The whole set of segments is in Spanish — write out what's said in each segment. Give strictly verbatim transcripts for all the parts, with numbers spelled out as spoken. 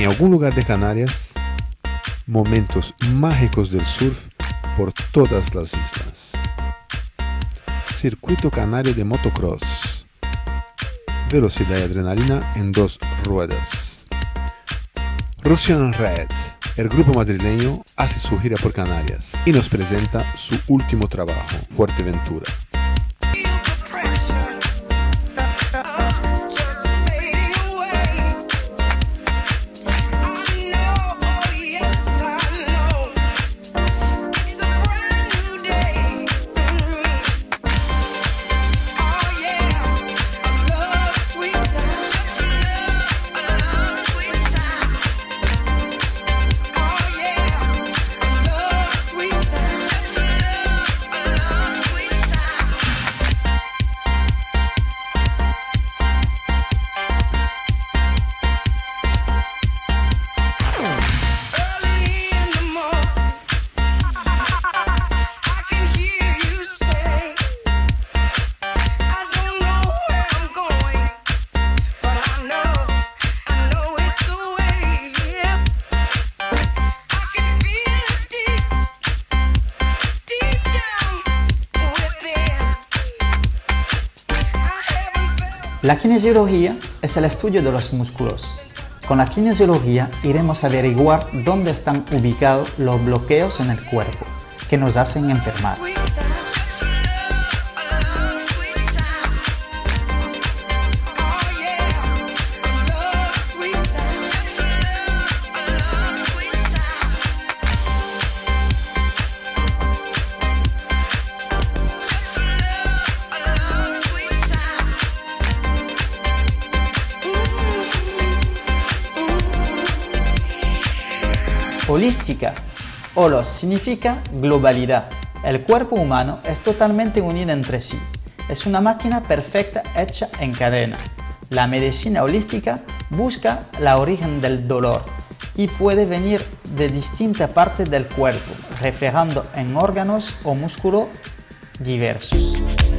algún lugar de Canarias, momentos mágicos del surf por todas las islas. Circuito Canario de Motocross. Velocidad y adrenalina en dos ruedas. Russian Red, el grupo madrileño, hace su gira por Canarias y nos presenta su último trabajo, Fuerteventura. La kinesiología es el estudio de los músculos. Con la kinesiología iremos a averiguar dónde están ubicados los bloqueos en el cuerpo que nos hacen enfermar. Holística. Holos significa globalidad. El cuerpo humano es totalmente unido entre sí. Es una máquina perfecta hecha en cadena. La medicina holística busca la origen del dolor y puede venir de distintas partes del cuerpo, reflejando en órganos o músculos diversos.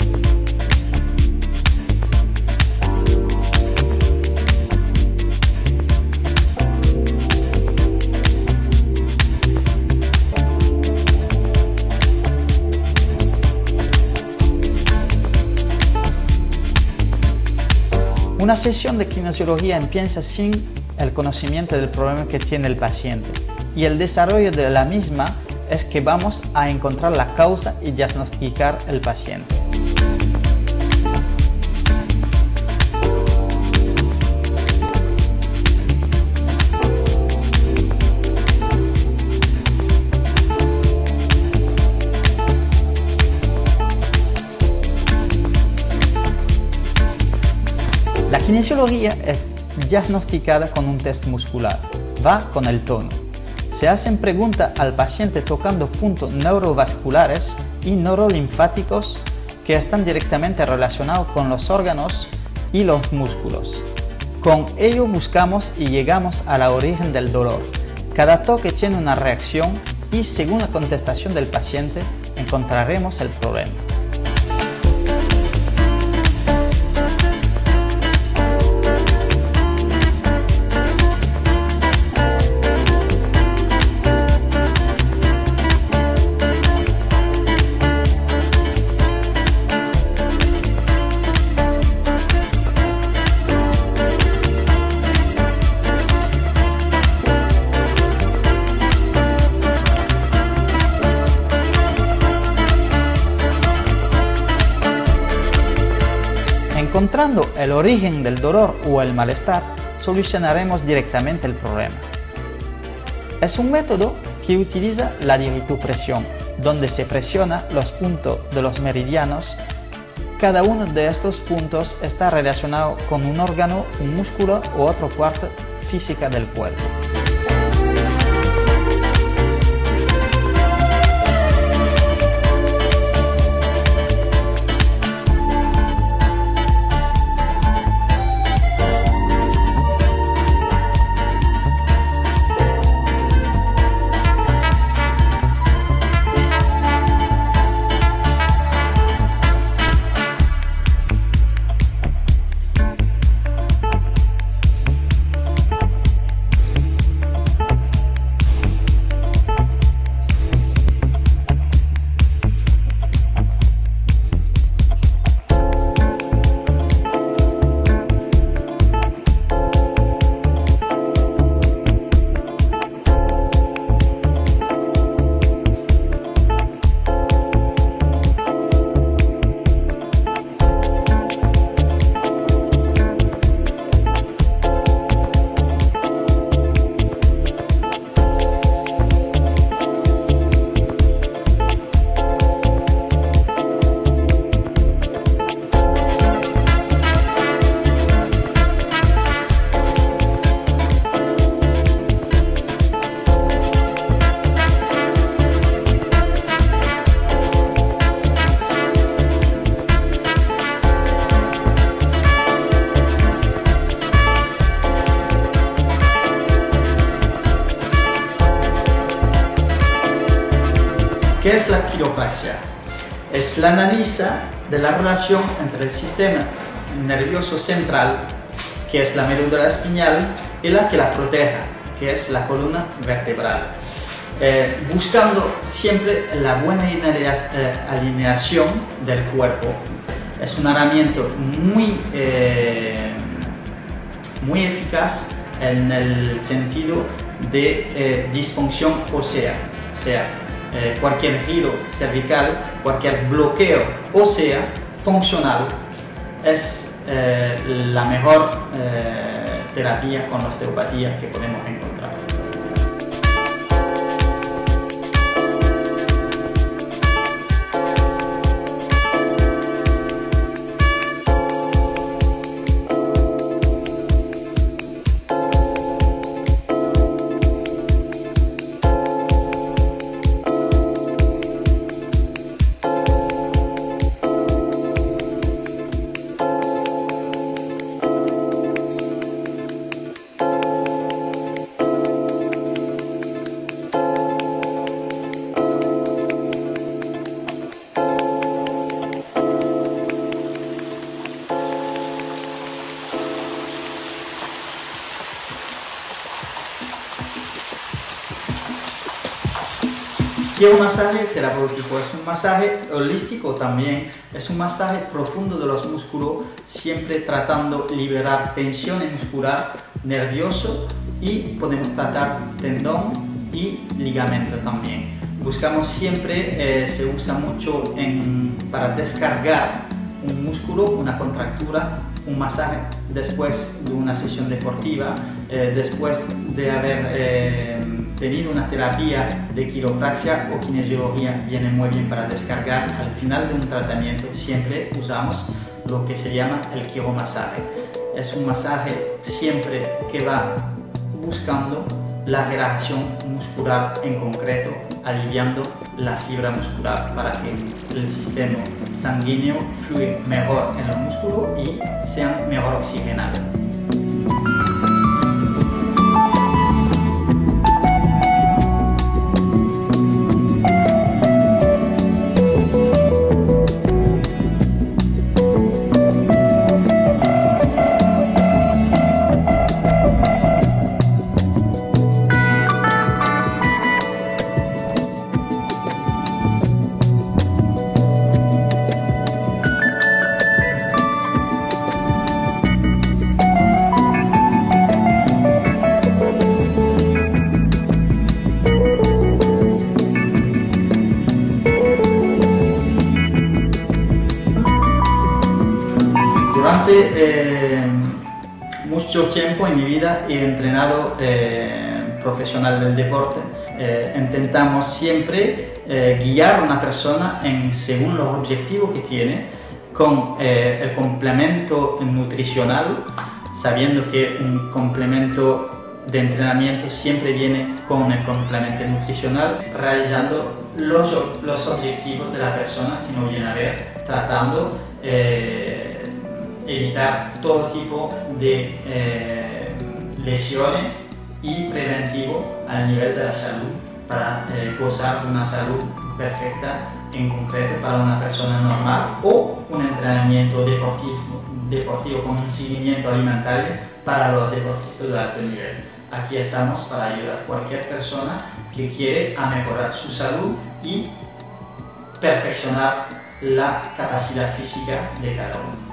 Una sesión de kinesiología empieza sin el conocimiento del problema que tiene el paciente y el desarrollo de la misma es que vamos a encontrar la causa y diagnosticar el paciente. La kinesiología es diagnosticada con un test muscular, va con el tono. Se hacen preguntas al paciente tocando puntos neurovasculares y neurolinfáticos que están directamente relacionados con los órganos y los músculos. Con ello buscamos y llegamos a la origen del dolor. Cada toque tiene una reacción y según la contestación del paciente encontraremos el problema. Encontrando el origen del dolor o el malestar, solucionaremos directamente el problema. Es un método que utiliza la diritopresión, donde se presiona los puntos de los meridianos. Cada uno de estos puntos está relacionado con un órgano, un músculo u otra parte física del cuerpo. ¿Qué es la quiropraxia? Es la análisis de la relación entre el sistema nervioso central, que es la médula espinal, y la que la protege, que es la columna vertebral. Eh, buscando siempre la buena alineación del cuerpo. Es un herramienta muy, eh, muy eficaz en el sentido de eh, disfunción ósea, o sea, eh, cualquier giro cervical, cualquier bloqueo ósea funcional es eh, la mejor eh, terapia con osteopatía que podemos encontrar. Quiromasaje terapéutico es un masaje holístico también, es un masaje profundo de los músculos, siempre tratando de liberar tensiones muscular, nervioso, y podemos tratar tendón y ligamento también. Buscamos siempre, eh, se usa mucho en, para descargar un músculo, una contractura, un masaje después de una sesión deportiva, eh, después de haber eh, tenido una terapia de quiropraxia o kinesiología, viene muy bien para descargar. Al final de un tratamiento siempre usamos lo que se llama el quiromasaje. Es un masaje siempre que va buscando la relajación muscular en concreto, aliviando la fibra muscular para que el sistema sanguíneo fluya mejor en los músculos y sean mejor oxigenados. Durante eh, mucho tiempo en mi vida he entrenado eh, profesional del deporte. Eh, intentamos siempre eh, guiar a una persona en, según los objetivos que tiene, con eh, el complemento nutricional, sabiendo que un complemento de entrenamiento siempre viene con el complemento nutricional, realizando los, los objetivos de la persona que nos viene a ver, tratando eh, evitar todo tipo de eh, lesiones y preventivo al nivel de la salud para eh, gozar de una salud perfecta en concreto para una persona normal, o un entrenamiento deportivo, deportivo con un seguimiento alimentario para los deportistas de alto nivel. Aquí estamos para ayudar a cualquier persona que quiere a mejorar su salud y perfeccionar la capacidad física de cada uno.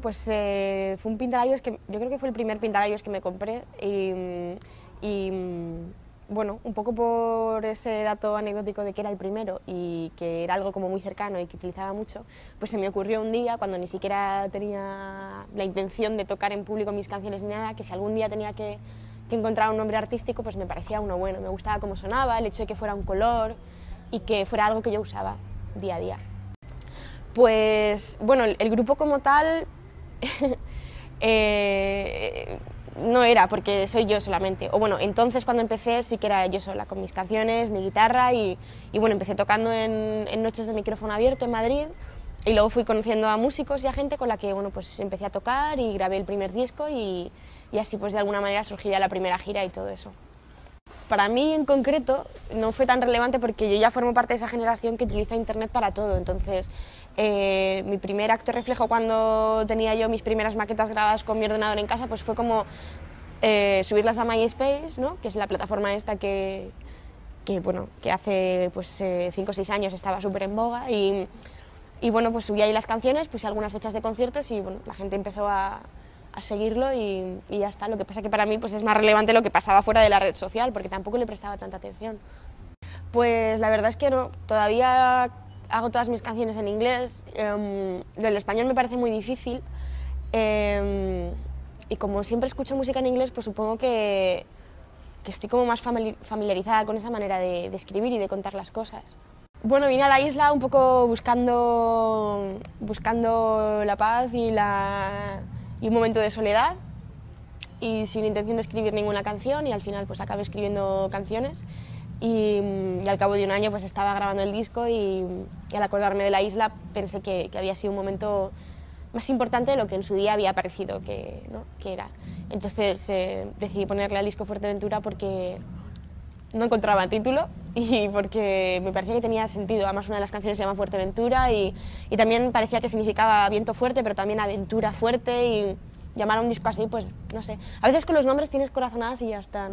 pues eh, fue un pintalabios que yo creo que fue el primer pintalabios que me compré y, y bueno, un poco por ese dato anecdótico de que era el primero y que era algo como muy cercano y que utilizaba mucho, pues se me ocurrió un día, cuando ni siquiera tenía la intención de tocar en público mis canciones ni nada, que si algún día tenía que, que encontrar un nombre artístico, pues me parecía uno bueno, me gustaba cómo sonaba, el hecho de que fuera un color y que fuera algo que yo usaba día a día. Pues bueno, el, el grupo como tal eh, no era porque soy yo solamente, o bueno, entonces cuando empecé sí que era yo sola, con mis canciones, mi guitarra y, y bueno, empecé tocando en, en noches de micrófono abierto en Madrid y luego fui conociendo a músicos y a gente con la que bueno, pues empecé a tocar y grabé el primer disco y, y así pues de alguna manera surgió ya la primera gira y todo eso. Para mí en concreto no fue tan relevante porque yo ya formo parte de esa generación que utiliza internet para todo, entonces eh, mi primer acto reflejo cuando tenía yo mis primeras maquetas grabadas con mi ordenador en casa pues fue como eh, subirlas a MySpace, ¿no? Que es la plataforma esta que, que, bueno, que hace pues cinco o seis años estaba súper en boga y, y bueno, pues subí ahí las canciones, puse algunas fechas de conciertos y bueno, la gente empezó a a seguirlo y, y ya está. Lo que pasa que para mí pues es más relevante lo que pasaba fuera de la red social, porque tampoco le prestaba tanta atención. Pues la verdad es que no, todavía hago todas mis canciones en inglés, eh, lo del español me parece muy difícil eh, y como siempre escucho música en inglés, pues supongo que, que estoy como más familiarizada con esa manera de, de escribir y de contar las cosas. Bueno, vine a la isla un poco buscando, buscando la paz y la... y un momento de soledad y sin intención de escribir ninguna canción y al final pues acabé escribiendo canciones y, y al cabo de un año pues estaba grabando el disco y, y al acordarme de la isla pensé que, que había sido un momento más importante de lo que en su día había parecido que, ¿no? que era. Entonces eh, decidí ponerle al disco Fuerteventura porque no encontraba título y porque me parecía que tenía sentido. Además una de las canciones se llama Fuerteventura y, y también parecía que significaba viento fuerte, pero también aventura fuerte y llamar a un disco así, pues no sé. A veces con los nombres tienes corazonadas y ya está, ¿no?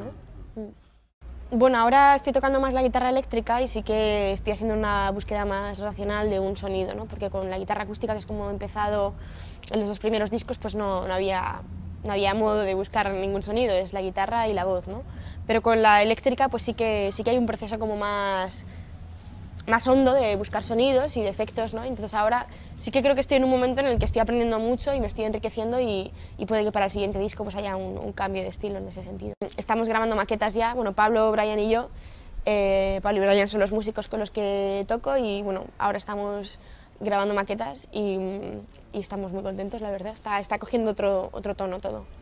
Mm. Bueno, ahora estoy tocando más la guitarra eléctrica y sí que estoy haciendo una búsqueda más racional de un sonido, ¿no? Porque con la guitarra acústica, que es como he empezado en los dos primeros discos, pues no, no había... no había modo de buscar ningún sonido, es la guitarra y la voz, ¿no? Pero con la eléctrica pues sí que, sí que hay un proceso como más, más hondo de buscar sonidos y de efectos, ¿no? Entonces ahora sí que creo que estoy en un momento en el que estoy aprendiendo mucho y me estoy enriqueciendo y, y puede que para el siguiente disco pues haya un, un cambio de estilo en ese sentido. Estamos grabando maquetas ya, bueno, Pablo, Brian y yo. Eh, Pablo y Brian son los músicos con los que toco y bueno, ahora estamos grabando maquetas y, y estamos muy contentos, la verdad. Está, está cogiendo otro, otro tono todo.